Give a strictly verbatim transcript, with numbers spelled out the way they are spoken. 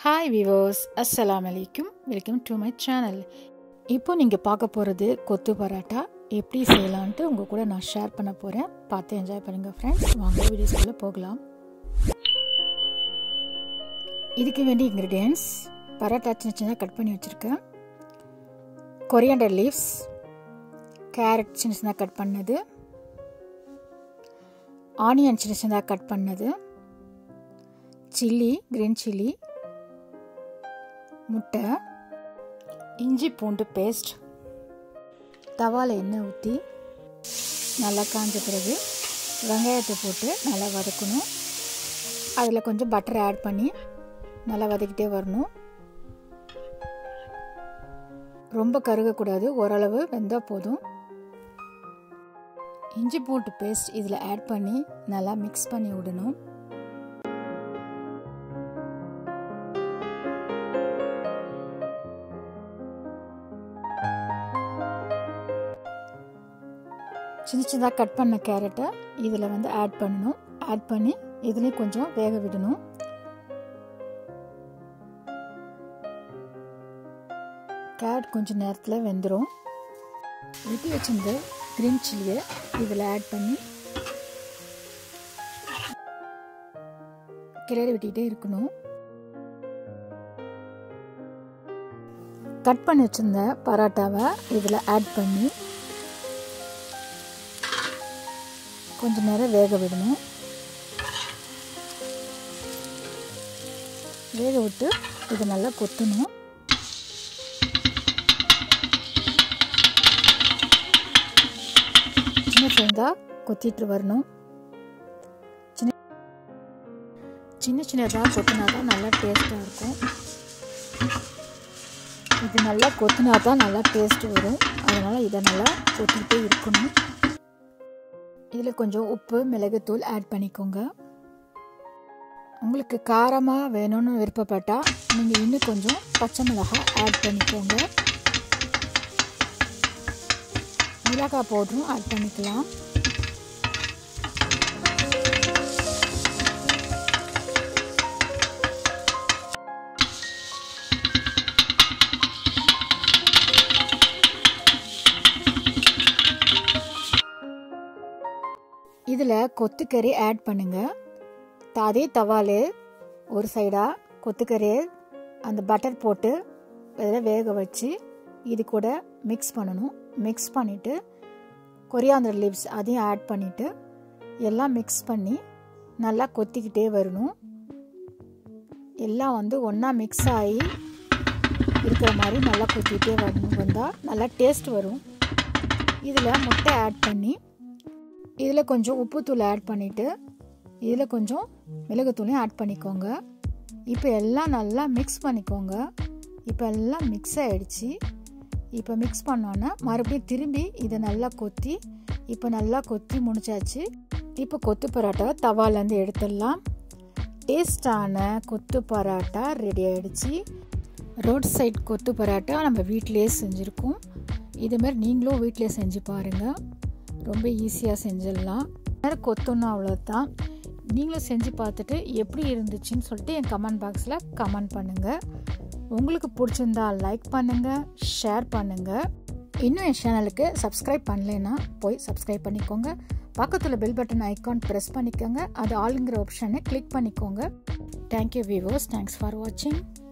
Hi viewers, அஸ்ஸலாமு அலைக்கும். Welcome to my channel. இப்போ நீங்கள் பார்க்க போகிறது கொத்து பரோட்டா எப்படி செய்யலான்ட்டு உங்கள் கூட நான் ஷேர் பண்ண போகிறேன். பார்த்து என்ஜாய் பண்ணுங்கள் ஃப்ரெண்ட்ஸ். வாங்க வீடியோஸ்குள்ளே போகலாம். இதுக்கு வேண்டிய இன்க்ரீடியன்ஸ்: பரோட்டா சின்ன சின்னதாக கட் பண்ணி வச்சுருக்கேன், கொரியாண்டர் லீவ்ஸ், கேரட் சின்ன சின்னதாக கட் பண்ணது, ஆனியன் சின்ன சின்னதாக கட் பண்ணது, சில்லி, கிரீன் சில்லி, முட்டை, இஞ்சி பூண்டு பேஸ்ட். தவாவில் எண்ணெய் ஊற்றி நல்லா காஞ்ச பிறகு வெங்காயத்தை போட்டு நல்லா வதக்கணும். அதில் கொஞ்சம் பட்டர் ஆட் பண்ணி நல்லா வதக்கிட்டே வரணும். ரொம்ப கருகக்கூடாது, ஓரளவு வெந்தால் போதும். இஞ்சி பூண்டு பேஸ்ட் இதில் ஆட் பண்ணி நல்லா மிக்ஸ் பண்ணி விடணும். சின்ன சின்னதாக கட் பண்ண கேரட்டை இதில் வந்து ஆட் பண்ணணும். ஆட் பண்ணி இதுலேயும் கொஞ்சம் வேக விடணும். கேரட் கொஞ்சம் நேரத்தில் வெந்துடும். வெட்டி வச்சிருந்த கிரீன் சில்லியை இதில் ஆட் பண்ணி கிளறி விட்டுக்கிட்டே இருக்கணும். கட் பண்ணி வச்சிருந்த பரோட்டாவை இதில் ஆட் பண்ணி கொஞ்ச நேரம் வேக விடணும். வேக விட்டு இதை நல்லா கொத்தணும். சின்ன சின்னதாக கொத்திட்டு வரணும். சின்ன சின்ன சின்னதாக கொத்தினா தான் நல்லா டேஸ்ட்டாக இருக்கும். இது நல்லா கொத்தினா தான் நல்லா டேஸ்ட் வரும். அதனால் இதை நல்லா கொத்திக்கிட்டே இருக்கணும். இதில் கொஞ்சம் உப்பு, மிளகுத்தூள் ஆட் பண்ணிக்கோங்க. உங்களுக்கு காரமாக வேணும்னு விருப்பப்பட்டால் நீங்கள் இன்னும் கொஞ்சம் பச்சை மிளகாய் ஆட் பண்ணிக்கோங்க. மிளகாய் பவுடரும் ஆட் பண்ணிக்கலாம். இதில் கொத்துக்கறி ஆட் பண்ணுங்கள். அதே தவாலே ஒரு சைடாக கொத்துக்கறி அந்த பட்டர் போட்டு இதில் வேக வச்சு இது கூட மிக்ஸ் பண்ணணும். மிக்ஸ் பண்ணிவிட்டு கொரியாண்டர் லீவ்ஸ் அதையும் ஆட் பண்ணிவிட்டு எல்லாம் மிக்ஸ் பண்ணி நல்லா கொத்திக்கிட்டே வரணும். எல்லாம் வந்து ஒன்றா மிக்ஸ் ஆகி இருக்கிற மாதிரி நல்லா கொத்திக்கிட்டே வரணும். வந்தால் நல்லா டேஸ்ட் வரும். இதில் முட்டை ஆட் பண்ணி இதில் கொஞ்சம் உப்புத்தூள் ஆட் பண்ணிவிட்டு இதில் கொஞ்சம் மிளகுத்தூளையும் ஆட் பண்ணிக்கோங்க. இப்போ எல்லாம் நல்லா மிக்ஸ் பண்ணிக்கோங்க. இப்போ எல்லாம் மிக்ஸ் ஆகிடுச்சு. இப்போ மிக்ஸ் பண்ணோன்னா மறுபடியும் திரும்பி இதை நல்லா கொத்தி இப்போ நல்லா கொத்தி முடிச்சாச்சு. இப்போ கொத்து பரோட்டா தவாலேருந்து எடுத்துடலாம். டேஸ்டான கொத்து பரோட்டா ரெடி ஆகிடுச்சு. ரோட் சைட் கொத்து பரோட்டா நம்ம வீட்டிலேயே செஞ்சுருக்கோம். இதுமாதிரி நீங்களும் வீட்டிலே செஞ்சு பாருங்கள். ரொம்ப ஈஸியாக செஞ்சிடலாம். வேறு கொத்தணும், அவ்வளோதான். நீங்களும் செஞ்சு பார்த்துட்டு எப்படி இருந்துச்சுன்னு சொல்லிட்டு என் கமெண்ட் பாக்ஸில் கமெண்ட் பண்ணுங்கள். உங்களுக்கு பிடிச்சிருந்தா லைக் பண்ணுங்கள், ஷேர் பண்ணுங்கள். இன்னும் என் சேனலுக்கு சப்ஸ்கிரைப் பண்ணலைன்னா போய் சப்ஸ்கிரைப் பண்ணிக்கோங்க. பக்கத்தில் பெல் பட்டன் ஐக்கான் ப்ரெஸ் பண்ணிக்கோங்க. அது ஆளுங்கிற ஆப்ஷனை கிளிக் பண்ணிக்கோங்க. Thank you viewers. தேங்க்ஸ் ஃபார் வாட்சிங்.